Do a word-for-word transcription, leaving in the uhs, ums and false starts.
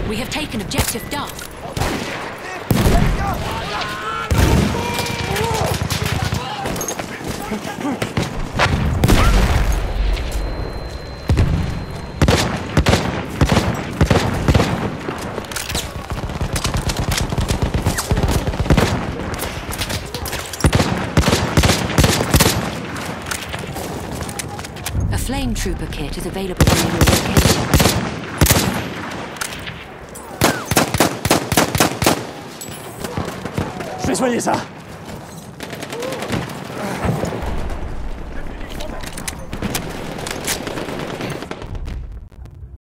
We have taken objective Duff. A flame trooper kit is available in your location. Je vais soigner ça.